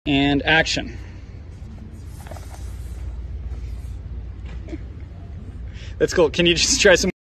And action. That's cool. Can you just try some